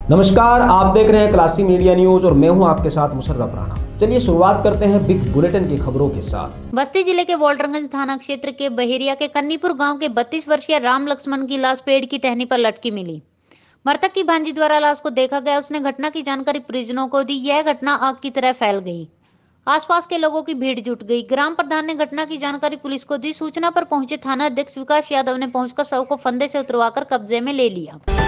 नमस्कार, आप देख रहे हैं क्लासी मीडिया न्यूज और मैं हूं आपके साथ मुशर्रफ राणा। चलिए शुरुआत करते हैं बिग बुलेटिन की खबरों के साथ। बस्ती जिले के वोल्टरगंज थाना क्षेत्र के बहेरिया के कन्नीपुर गांव के 32 वर्षीय राम लक्ष्मण की लाश पेड़ की टहनी पर लटकी मिली। मृतक की भांजी द्वारा लाश को देखा गया। उसने घटना की जानकारी परिजनों को दी। यह घटना आग की तरह फैल गई। आसपास के लोगों की भीड़ जुट गई। ग्राम प्रधान ने घटना की जानकारी पुलिस को दी। सूचना पर पहुंचे थाना अध्यक्ष विकास यादव ने पहुंचकर शव को फंदे से उतरवाकर कब्जे में ले लिया।